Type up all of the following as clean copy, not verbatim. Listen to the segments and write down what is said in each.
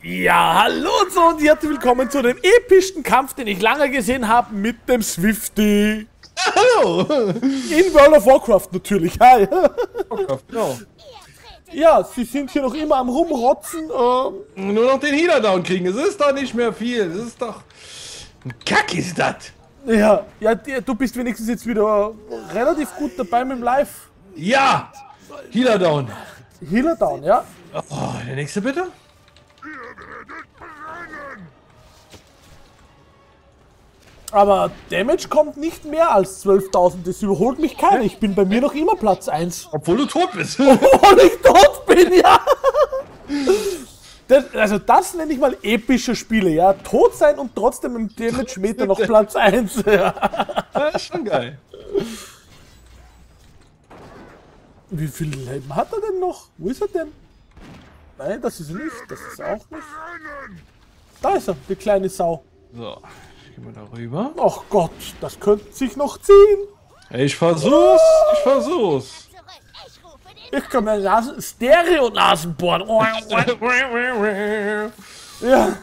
Ja, hallo und herzlich willkommen zu dem epischsten Kampf, den ich lange gesehen habe, mit dem Swifty. Hallo! In World of Warcraft natürlich, hi. Warcraft, genau. Ja, sie sind hier noch immer am Rumrotzen. Nur noch den Healer down kriegen, es ist doch nicht mehr viel, es ist doch... Ein Kack ist das! Ja, du bist wenigstens jetzt wieder relativ gut dabei mit dem Live. Ja! Healer down! Healer down, ja. Oh, der nächste bitte? Aber Damage kommt nicht mehr als 12.000, das überholt mich keiner. Ich bin bei mir noch immer Platz 1. Obwohl du tot bist. Obwohl ich tot bin, ja. Das nenne ich mal epische Spiele, ja. Tot sein und trotzdem im Damage-Meter noch Platz 1. Ja. Das ist schon geil. Wie viel Leben hat er denn noch? Wo ist er denn? Nein, das ist er nicht. Das ist er auch nicht. Da ist er, die kleine Sau. So, gehen wir da rüber. Ach Gott, das könnte sich noch ziehen. Ich versuch's, ich versuch's. Ich kann mir Stereo-Nasen bohren. Ja.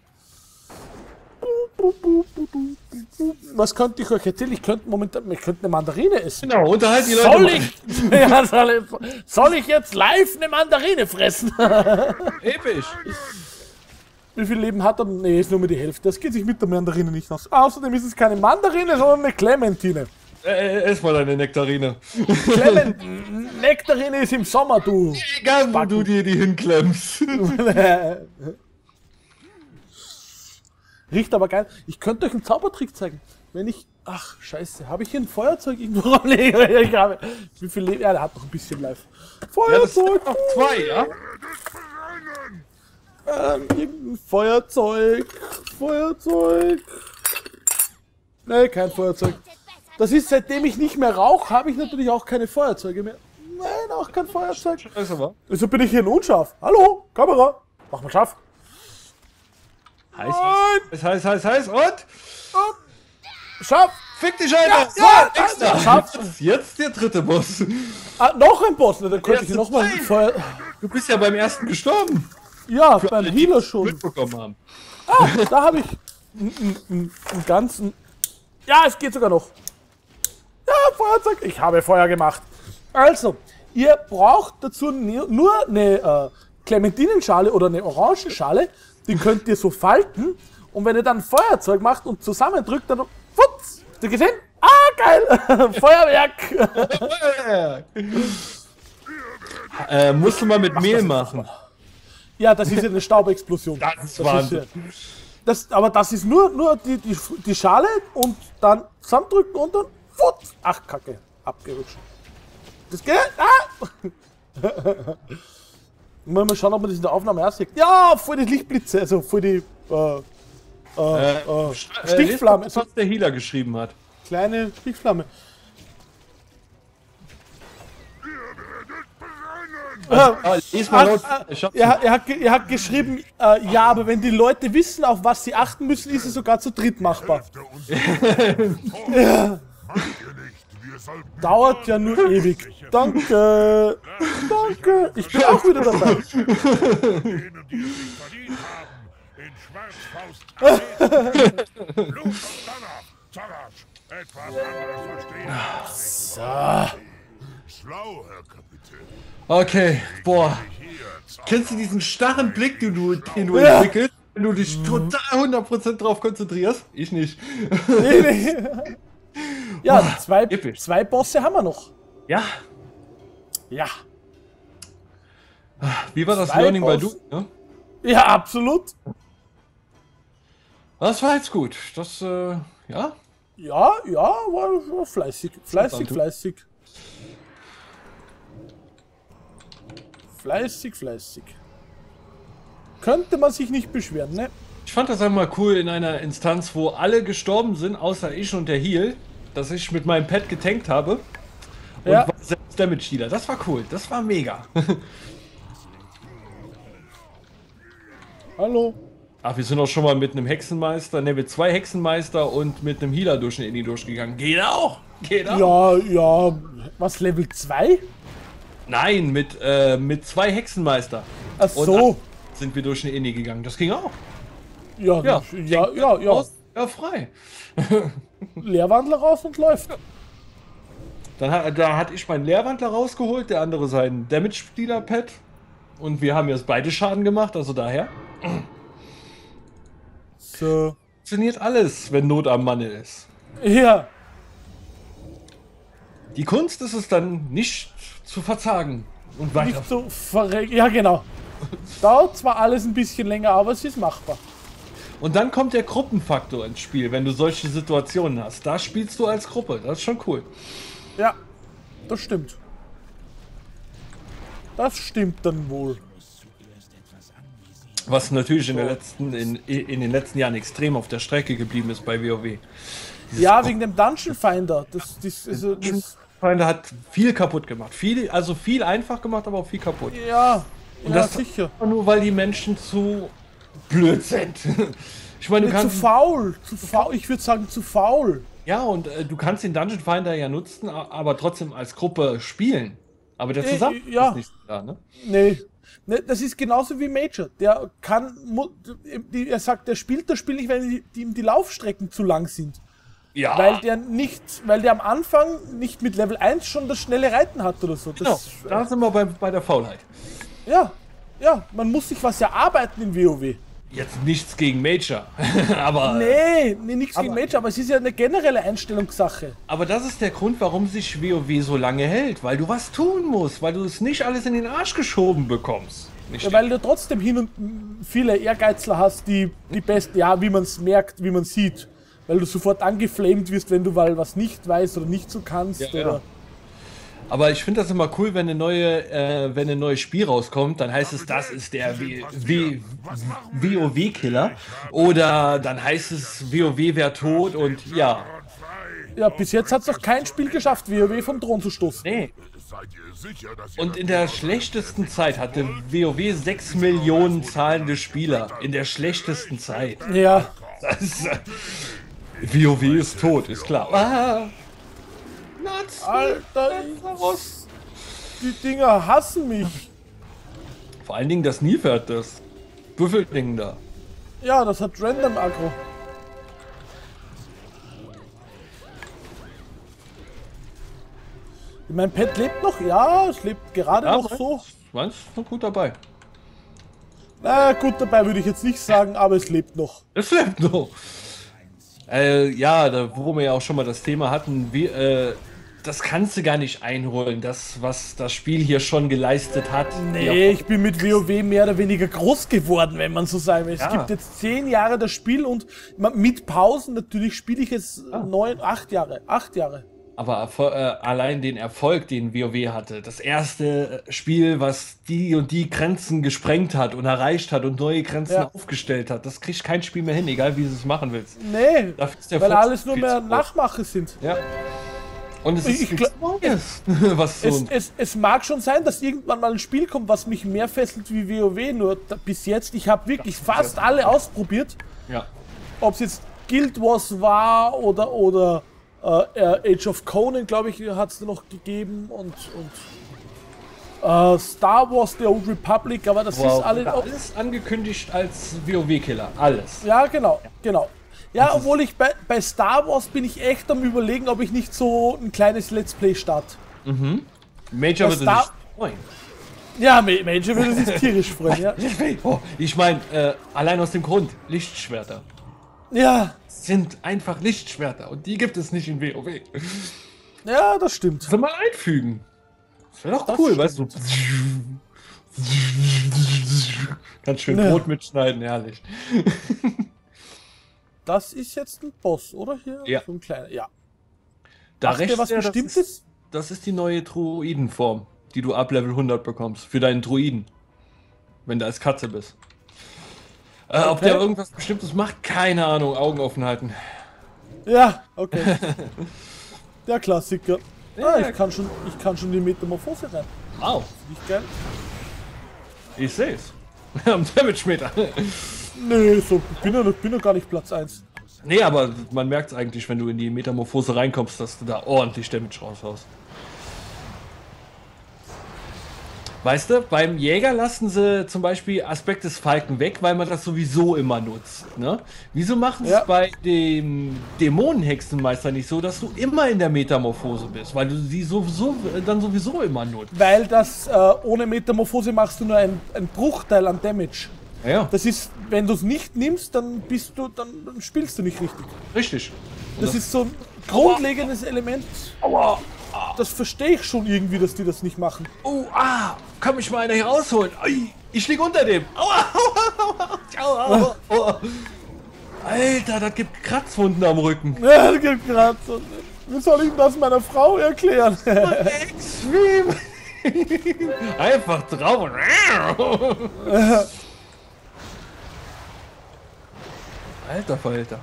Was könnte ich euch erzählen? Ich könnte eine Mandarine essen. Genau, unterhalt die Leute. Soll ich jetzt live eine Mandarine fressen? Episch. Wie viel Leben hat er? Nee, ist nur mehr die Hälfte. Das geht sich mit der Mandarine nicht aus. Außerdem ist es keine Mandarine, sondern eine Clementine. Ess mal deine Nektarine. Nektarine ist im Sommer, du. Egal, wo du dir die hinklemmst. Riecht aber geil. Ich könnte euch einen Zaubertrick zeigen. Wenn ich... Ach, scheiße. Habe ich hier ein Feuerzeug irgendwo rumliegen? Ich habe... Wie viel Leben... Ja, der hat noch ein bisschen live. Feuerzeug! Ja, noch 2, ja? Irgendein Feuerzeug. Feuerzeug. Nee, kein Feuerzeug. Das ist, seitdem ich nicht mehr rauche, habe ich natürlich auch keine Feuerzeuge mehr. Nein, auch kein Feuerzeug. Scheiße, wa? Wieso bin ich hier unscharf? Hallo, Kamera. Mach mal scharf. Heiß und? Scharf. Fick dich, Alter! Ja, Extra! scharf. Jetzt der dritte Boss. Ah, noch ein Boss. Ne, dann könnte ich Erste noch mal zwei. Feuer... Du bist ja beim ersten gestorben. Ja, Für beim alle, die Healer das schon. mitbekommen haben. Ah, da habe ich einen ganzen... Ja, es geht sogar noch. Ja, Feuerzeug. Ich habe Feuer gemacht. Also, ihr braucht dazu nur eine Clementinenschale oder eine Orangenschale. Die könnt ihr so falten. Und wenn ihr dann Feuerzeug macht und zusammendrückt, dann... Putz! Habt ihr gesehen? Ah, geil! Feuerwerk! Musst du mal mit Mehl machen. Ja, das ist ja eine Staubexplosion. Das ist Wahnsinn. Aber das ist nur die Schale und dann zusammendrücken und dann... Putz! Ach, Kacke. Abgerutscht. Das geht? Ah! Mal schauen, ob man das in der Aufnahme aussieht. Ja, voll die Lichtblitze, also voll die Stichflamme. Das, was der Healer geschrieben hat. Kleine Stichflamme. Lies mal laut. Er hat geschrieben, ja, aber wenn die Leute wissen, auf was sie achten müssen, ist es sogar zu dritt machbar. Ja. Dauert ja nur ewig. Danke. Danke. Ich bin auch wieder dabei. So. Okay, boah. Kennst du diesen starren Blick, den du entwickelst, wenn du dich total 100% drauf konzentrierst? Ich nicht. Ja, episch. zwei Bosse haben wir noch. Ja. Ja. Wie war das Zwei Learning bei Boss. du? Ne? Ja, absolut. Das war jetzt gut. Das, ja. Ja, war fleißig. Fleißig. Könnte man sich nicht beschweren, ne? Ich fand das einmal cool in einer Instanz, wo alle gestorben sind, außer ich und der Heal, dass ich mit meinem Pad getankt habe. Und Ja. war selbst Damage Healer. Das war cool. Das war mega. Hallo. Ach, wir sind auch schon mal mit einem Hexenmeister, ne, mit 2 Hexenmeister und mit einem Healer durch eine Indie durchgegangen. Geht auch! Geht auch! Ja, was, Level 2? Nein, mit 2 Hexenmeister. Ach Und so. sind wir durch eine Inni gegangen. Das ging auch. Ja, Ja. ja. Ja, frei. Leerwandler raus und läuft. Da hatte ich meinen Leerwandler rausgeholt, der andere sein Damage-Dealer-Pad. Und wir haben jetzt beide Schaden gemacht, also daher. So. Funktioniert alles, wenn Not am Manne ist. Ja. Die Kunst ist es dann nicht zu verzagen und weiter. Nicht so verregt. Ja, genau. Dauert zwar alles ein bisschen länger, aber es ist machbar. Und dann kommt der Gruppenfaktor ins Spiel, wenn du solche Situationen hast. Da spielst du als Gruppe, das ist schon cool. Ja, das stimmt. Das stimmt dann wohl. Was natürlich in den letzten Jahren extrem auf der Strecke geblieben ist bei WoW. Ja, wegen dem Dungeon Finder. Das Feinde hat viel kaputt gemacht. Viel einfach gemacht, aber auch viel kaputt. ja, Und ja, das sicher. nur, weil die Menschen zu blöd sind. Ich meine, du Zu kannst... faul. Ich würde sagen, zu faul. Ja, und du kannst den Dungeon Finder ja nutzen, aber trotzdem als Gruppe spielen. Aber der Zusammenhang ja. ist nicht da, ne? Nee. Ne, das ist genauso wie Major. Der er sagt, der spielt das Spiel nicht, weil ihm die Laufstrecken zu lang sind. Ja. Weil der am Anfang nicht mit Level 1 schon das schnelle Reiten hat oder so. Genau, da sind wir bei der Faulheit. Ja, man muss sich was erarbeiten in WoW. Jetzt nichts gegen Major, aber... Nee, nichts gegen Major, aber es ist ja eine generelle Einstellungssache. Aber das ist der Grund, warum sich WoW so lange hält. Weil du was tun musst, weil du es nicht alles in den Arsch geschoben bekommst. Ja, weil du trotzdem hin und viele Ehrgeizler hast, die besten, ja, wie man es merkt, wie man sieht. Weil du sofort angeflamed wirst, wenn du mal was nicht weißt oder nicht so kannst. Ja, oder ja. Aber ich finde das immer cool, wenn ein neues Spiel rauskommt, dann heißt es, das ist der WoW-Killer. Oder dann heißt es, WoW wäre tot und ja. Ja, bis jetzt hat es noch kein Spiel geschafft, WoW vom Thron zu stoßen. Nee. Und in der schlechtesten Zeit hatte WoW 6 Millionen zahlende Spieler. In der schlechtesten Zeit. Ja. Das ist, WoW ist tot, ist klar. Ah. Alter, die Dinger hassen mich. Vor allen Dingen das Nilpferd, das Büffelding da. Ja, das hat Random Aggro. Mein Pet lebt noch? Ja, es lebt gerade noch so. Meinst du, gut dabei? Na gut dabei würde ich jetzt nicht sagen, aber es lebt noch. Es lebt noch. Ja, wo wir ja auch schon mal das Thema hatten, das kannst du gar nicht einholen, das, was das Spiel hier schon geleistet hat. Nee, ich bin mit WoW mehr oder weniger groß geworden, wenn man so sagen will. Es gibt jetzt 10 Jahre das Spiel und mit Pausen natürlich spiele ich jetzt 8 Jahre. 8 Jahre. Aber allein den Erfolg, den WoW hatte, das erste Spiel, was die und die Grenzen gesprengt hat und erreicht hat und neue Grenzen aufgestellt hat, das kriegt kein Spiel mehr hin, egal wie du es machen willst. Nee, weil alles nur mehr Nachmache sind. Ja. Und es ist nichts Neues. Es mag schon sein, dass irgendwann mal ein Spiel kommt, was mich mehr fesselt wie WoW, nur bis jetzt, ich habe wirklich fast alle ausprobiert. Ja. Ob es jetzt Guild Wars war oder Age of Conan, glaube ich, hat es noch gegeben und Star Wars, The Old Republic, aber das ist alles angekündigt als WoW-Killer, alles. Ja, genau. Ja, obwohl ich bei Star Wars bin ich echt am Überlegen, ob ich nicht so ein kleines Let's Play starte. Mhm. Major würde sich freuen. Ja, Major würde sich tierisch freuen, ja. Ich meine, allein aus dem Grund, Lichtschwerter. Ja. Sind einfach Lichtschwerter und die gibt es nicht in WoW. Ja, das stimmt. Das mal einfügen. Das wäre doch cool, weißt du. Ganz schön Brot mitschneiden, herrlich. Das ist jetzt ein Boss, oder? Hier? Ja. So ein kleiner, ja. Da Macht der was Bestimmtes? Das ist die neue Druidenform, die du ab Level 100 bekommst. Für deinen Druiden. Wenn du als Katze bist. Ob der irgendwas Bestimmtes macht, keine Ahnung. Augen offen halten. Ja, okay. Der Klassiker. Ich kann schon die Metamorphose rein. Wow. Nicht geil? Ich seh's. Am Damage-Meter. Nee, so, ich bin ja gar nicht Platz 1. Nee, aber man merkt es eigentlich, wenn du in die Metamorphose reinkommst, dass du da ordentlich Damage raushaust. Weißt du, beim Jäger lassen sie zum Beispiel Aspekt des Falken weg, weil man das sowieso immer nutzt. Ne? Wieso machen sie es bei dem Dämonenhexenmeister nicht so, dass du immer in der Metamorphose bist? Weil du sie dann sowieso immer nutzt. Weil das ohne Metamorphose machst du nur einen Bruchteil an Damage. Ja. Das ist, wenn du es nicht nimmst, dann spielst du nicht richtig. Richtig. Das ist so ein grundlegendes Element. Aua. Das verstehe ich schon irgendwie, dass die das nicht machen. Oh, kann mich mal einer hier rausholen? Ai, ich lieg unter dem. Aua, aua, aua, aua. Alter, das gibt Kratzwunden am Rücken. Ja, das gibt gerade so. Wie soll ich das meiner Frau erklären? Extrem. Einfach drauf. Alter Verhälter.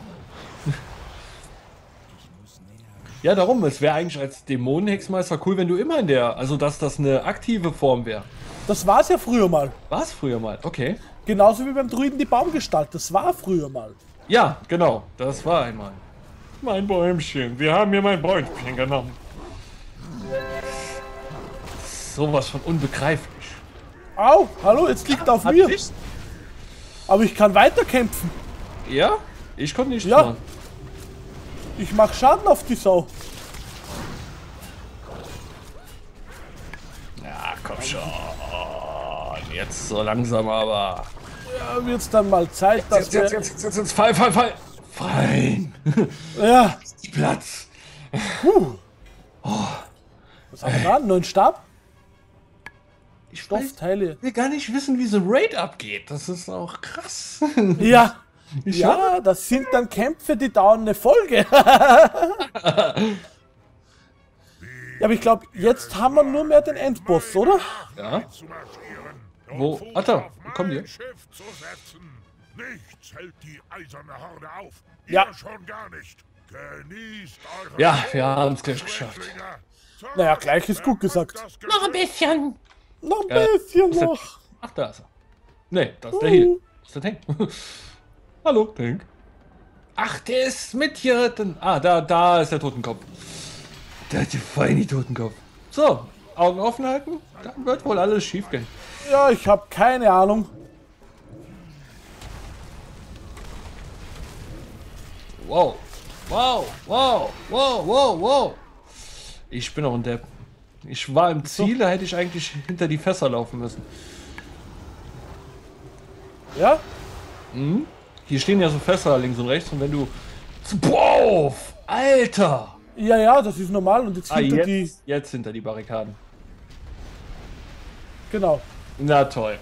Ja, darum, es wäre eigentlich als Dämonenhexmeister cool, wenn du immer in der, also dass das eine aktive Form wäre. Das war es ja früher mal. War es früher mal, okay. Genauso wie beim Druiden die Baumgestalt, das war früher mal. Ja, genau, das war einmal. Mein Bäumchen, wir haben mir mein Bäumchen genommen. Sowas von unbegreiflich. Au, hallo, jetzt liegt auf mir. Aber ich kann weiterkämpfen. Ja? Ich konnte nicht Ja. machen. Ich mach Schaden auf die Sau. Ja, komm schon. Jetzt so langsam aber. Ja, wird's dann mal Zeit, dass wir... Jetzt, fall. Fein. Ja. Platz. Was haben wir da? Einen neuen Stab? Ich Stoffteile. will gar nicht wissen, wie so ein Raid abgeht. Das ist auch krass. Ja. Ich Ja, das sind dann Kämpfe, die dauern eine Folge. Ja, aber ich glaube, jetzt haben wir nur mehr den Endboss, oder? Ja. Wo? Alter, wo kommen die? Nichts hält die eiserne Horde auf. Ja. Ihr schon gar nicht. Genießt eure Ja, wir haben es gleich geschafft. Naja, gleich ist gut gesagt. Noch ein bisschen. Noch ein bisschen ist der- noch. Ach, da ist er. Nee, das ist der hier. Das ist der Tank. Hallo, Tank. Ach, der ist mit hier. Da ist der Totenkopf. Der hat die feine Totenkopf. So, Augen offen halten. Dann wird wohl alles schief gehen. Ja, ich habe keine Ahnung. Wow. Wow. Ich bin auch ein Depp. Ich war im Ziel, da hätte ich eigentlich hinter die Fässer laufen müssen. Ja? Hier stehen ja so Fässer links und rechts und wenn du... Wow! Alter! Ja, das ist normal. Und jetzt hinter die... Jetzt hinter die Barrikaden. Genau. Na toll.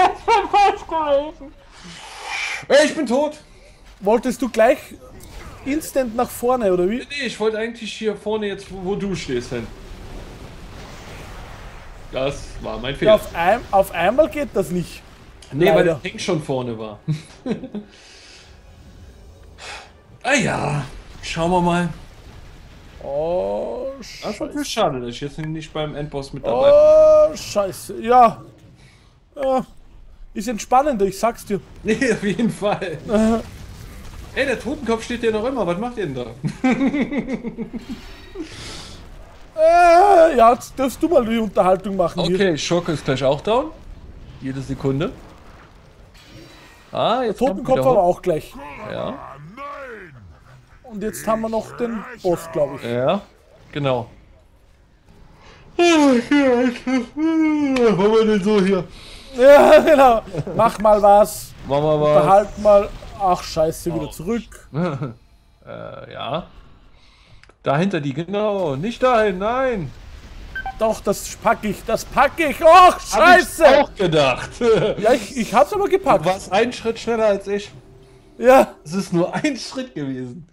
Ich bin tot. Wolltest du gleich instant nach vorne, oder wie? Nee, ich wollte eigentlich hier vorne jetzt, wo du stehst, hin. Das war mein Ja, Fehler. auf einmal geht das nicht. Nee, weil leider. der Tank schon vorne war. Ja, schauen wir mal. Oh, Das ist scheiße. natürlich schade, dass ich jetzt nicht beim Endboss mit dabei bin. Oh, scheiße. Ja. Ist entspannender, ich sag's dir. Nee, auf jeden Fall. Ey, der Totenkopf steht ja noch immer. Was macht ihr denn da? Ja, jetzt darfst du mal die Unterhaltung machen hier. Okay, Schurke ist gleich auch down. Jede Sekunde. Jetzt kommt Totenkopf wieder aber hoch. auch gleich. Ja, Nein! Und jetzt haben wir noch den Boss, glaube ich. ja, genau. Was haben wir denn so hier? Ja, genau. Mach mal was. Machen wir mal. Behalt mal. Ach, scheiße, wieder zurück. Ja. Dahinter die, genau. Nicht dahin, nein. Doch, das pack ich, Ach, Hab ich scheiße. auch gedacht. Ja, ich hab's aber Du gepackt. warst einen Schritt schneller als ich. Ja. Es ist nur ein Schritt gewesen.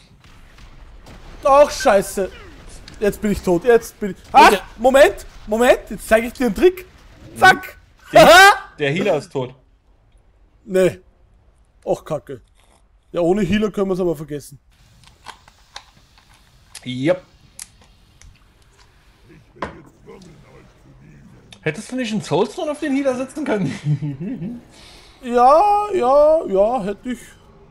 Ach, scheiße. Jetzt bin ich tot. Jetzt bin ich... Ah, Moment. Jetzt zeige ich dir einen Trick. Zack. Der Healer ist tot. Nee. Och, Kacke. Ja, ohne Healer können wir es aber vergessen. Yep. Hättest du nicht einen Soulstone auf den Healer setzen können? Ja, hätte ich.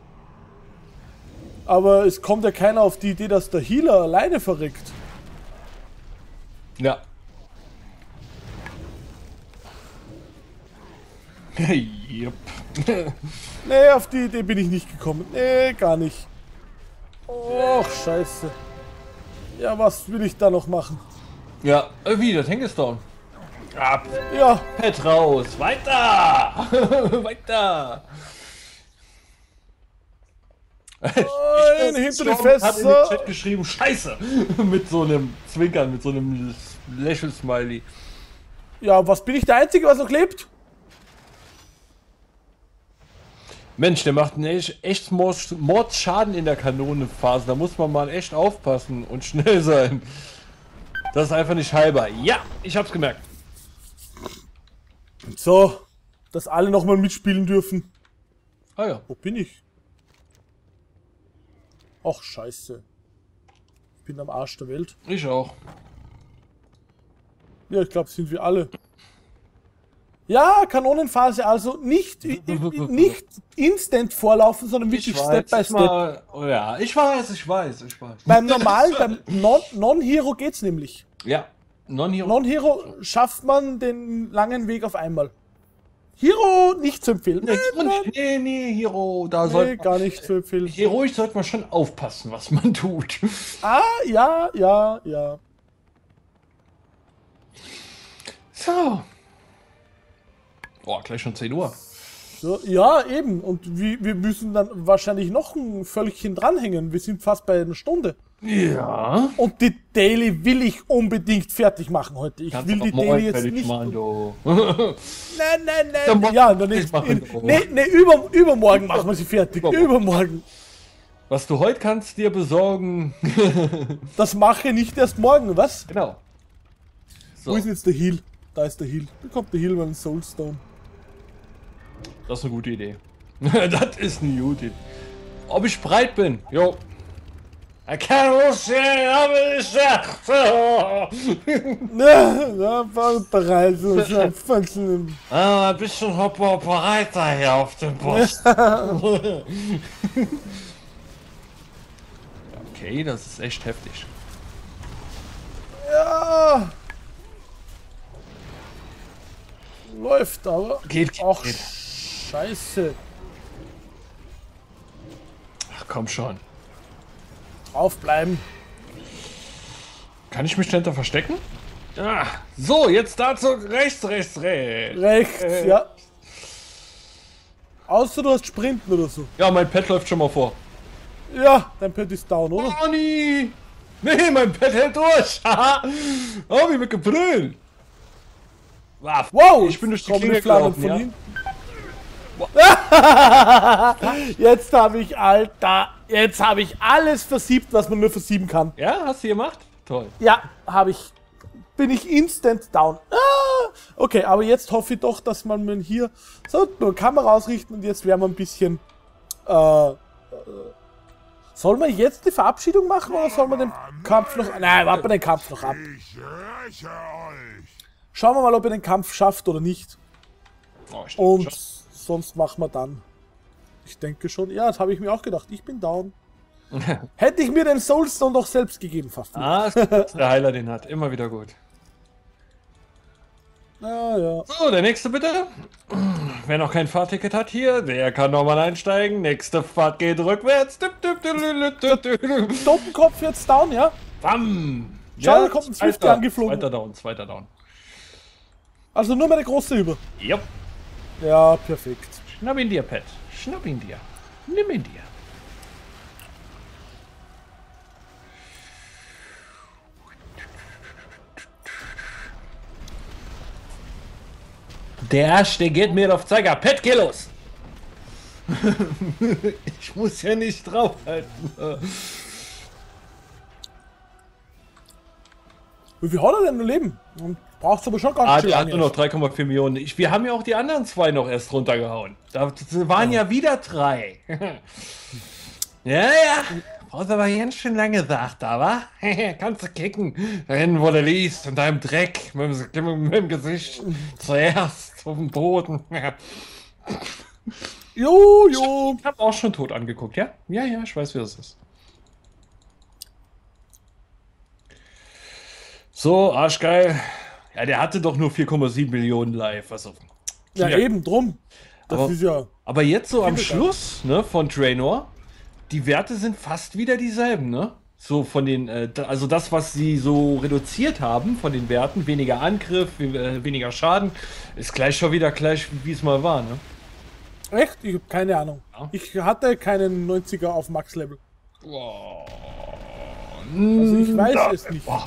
Aber es kommt ja keiner auf die Idee, dass der Healer alleine verreckt. Ja. Jupp. Nee, auf die Idee bin ich nicht gekommen. Nee, gar nicht. Och, scheiße. Ja, was will ich da noch machen? Ja, wie, der Tank ist down. Ab, Ja, Pet raus, weiter! Weiter! hinter die Storm hat in den Fässer. Chat geschrieben, Scheiße! Mit so einem Zwinkern, mit so einem Lächel-Smiley. Ja, was bin ich der Einzige, was noch lebt? Mensch, der macht einen echt Mordschaden in der Kanonenphase. Da muss man mal echt aufpassen und schnell sein. Das ist einfach nicht heilbar. Ja, ich hab's gemerkt. So, dass alle nochmal mitspielen dürfen. Ah ja. Wo bin ich? Ach, scheiße. Ich bin am Arsch der Welt. Ich auch. Ja, ich glaube, sind wir alle. Ja, Kanonenphase also nicht instant vorlaufen, sondern wirklich Step by Step. Ja, ich weiß. Beim normalen, beim Non-Hero geht's nämlich. Ja, Non-Hero. Non-Hero schafft man den langen Weg auf einmal. Hero nicht zu empfehlen. Nee, Hero, da Nee, sollte gar nicht zu empfehlen. Heroisch sollte man schon aufpassen, was man tut. Ah, ja. So. Boah, gleich schon 10 Uhr. So, ja, eben. Und wir müssen dann wahrscheinlich noch ein Völkchen dranhängen. Wir sind fast bei einer Stunde. Ja. Und die Daily will ich unbedingt fertig machen heute. Ich will die Daily jetzt nicht. Machen, du. Nein. Ja, dann übermorgen machen wir sie fertig. Übermorgen. Was du heute kannst dir besorgen. Das mache ich nicht erst morgen, was? Genau. So. Wo ist denn jetzt der Heal? Da ist der Heal. Da kommt der Heal mit dem Soulstone. Das ist eine gute Idee. Das ist eine gute Idee. Ob ich bereit bin? Jo. I can't sehen, aber ich Ja, war bereit. ein bisschen bereiter hier auf dem Post. Okay, das ist echt heftig. Ja. Läuft aber. Geht. Ach, scheiße. Ach komm schon. Draufbleiben. Kann ich mich dahinter verstecken? Ah, so, jetzt dazu rechts. Rechts, ja. Außer du hast Sprinten oder so. Ja, mein Pet läuft schon mal vor. Ja, dein Pet ist down, oder? Bonnie! Nee, mein Pet hält durch! Haha! Oh, wie mit Gebrüllen! Wow, ich bin durch die kommt Klinge eine Flamme gelaufen, von ja? ihm. Jetzt habe ich, Alter, jetzt habe ich alles versiebt, was man nur versieben kann. Ja, hast du gemacht? Toll. Ja, habe ich. Bin ich instant down. Okay, aber jetzt hoffe ich doch, dass man mir hier so nur Kamera ausrichten und jetzt werden wir ein bisschen. Soll man jetzt die Verabschiedung machen oder soll man den Kampf noch. Nein, warten wir den Kampf noch ab. Ich räche euch. Schauen wir mal, ob er den Kampf schafft oder nicht. Oh, ich Und schon. sonst machen wir dann. Ich denke schon. Ja, das habe ich mir auch gedacht. Ich bin down. Hätte ich mir den Soulstone doch selbst gegeben, fast. Ah, ist gut, dass der Heiler den hat. Immer wieder gut. Ja. So, der nächste bitte. Wer noch kein Fahrticket hat hier, der kann nochmal einsteigen. Nächste Fahrt geht rückwärts. Totenkopf jetzt down, ja? Bam! Schau, da kommt ein Swift angeflogen. Zweiter Down. Also nur meine große über. Jupp. Ja, perfekt. Schnapp ihn dir, Pet. Schnapp ihn dir. Nimm ihn dir. Der Arsch, der geht mir auf Zeiger. Pet, geh los! Ich muss ja nicht draufhalten. Wie viel hat er denn im Leben? Braucht's aber schon ganz schön Der hat lange. nur noch 3,4 Millionen. Wir haben ja auch die anderen zwei noch erst runtergehauen. Da waren ja wieder 3. Ja. Brauchst aber ganz schön lange, sagt er, wa? Kannst du kicken. Da hinten, wo du liest, in deinem Dreck. Mit dem Gesicht zuerst auf dem Boden. Jo. Ich hab auch schon tot angeguckt, ja? Ja, ich weiß, wie das ist. So, arschgeil. Ja, der hatte doch nur 4,7 Millionen live. Also, Ja, eben drum. Das Aber- ist ja. Aber jetzt so am Kindergarten. Schluss, ne, von Draenor, die Werte sind fast wieder dieselben, ne? So von den, also das, was sie so reduziert haben von den Werten, weniger Angriff, weniger Schaden, ist gleich schon wieder gleich, wie es mal war, ne? Echt? Ich habe keine Ahnung. Ja. Ich hatte keinen 90er auf Max-Level. Boah. Also ich weiß es nicht. Boah.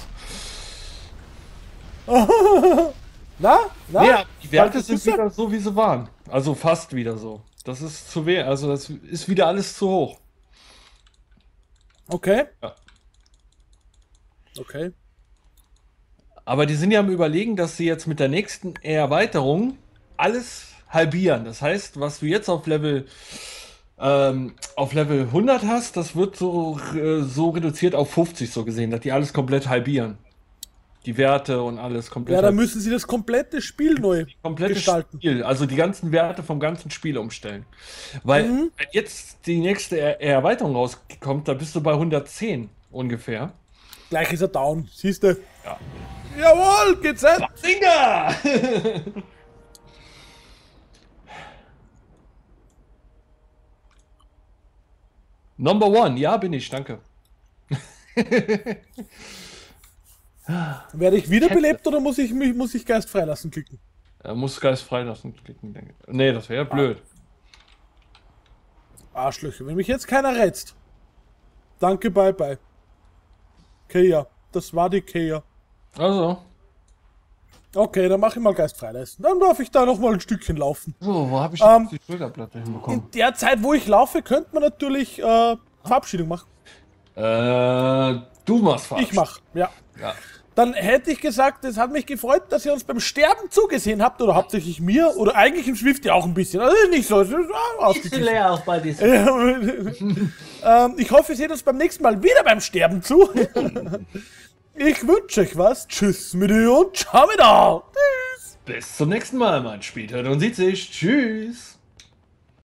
Na? Na? Ja, die Werte Falsches sind Wissen? wieder so, wie sie waren. Also fast wieder so. Das ist zu wenig, also das ist wieder alles zu hoch. Okay. Ja. Okay. Aber die sind ja am Überlegen, dass sie jetzt mit der nächsten Erweiterung alles halbieren. Das heißt, was du jetzt auf Level 100 hast, das wird so reduziert auf 50 so gesehen, dass die alles komplett halbieren. Die Werte und alles komplett Ja, dann halbieren. müssen sie das komplette Spiel neu Komplette gestalten. Spiel, also die ganzen Werte vom ganzen Spiel umstellen. Weil wenn jetzt die nächste Erweiterung rauskommt, da bist du bei 110 ungefähr. Gleich ist er down. Siehst du? Ja. Jawohl, geht's hin. Singer! Number one, ja, bin ich, danke. Werde ich wiederbelebt oder muss ich Geist freilassen klicken? Er muss Geist freilassen klicken, denke ich. Nee, das wäre blöd. Arschlöcher, wenn mich jetzt keiner rätst. Danke, bye bye. Kea, das war die Kea. Also, Okay, dann mache ich mal Geist freilassen. Dann darf ich da noch mal ein Stückchen laufen. so, wo habe ich Ähm, jetzt die Schulterplatte hinbekommen? In der Zeit, wo ich laufe, könnte man natürlich Verabschiedung machen. Du machst falsch. Ich mach, ja. Ja. Dann hätte ich gesagt, es hat mich gefreut, dass ihr uns beim Sterben zugesehen habt, oder hauptsächlich mir, oder eigentlich im Swift ja auch ein bisschen. Also nicht so, es ist ausgeglichen. leer auch bei diesem. Ich hoffe, ihr seht uns beim nächsten Mal wieder beim Sterben zu. Ich wünsche euch was. Tschüss mit ihr und ciao mit da. Tschüss. Bis zum nächsten Mal, mein Spielhört und sieht sich. Tschüss.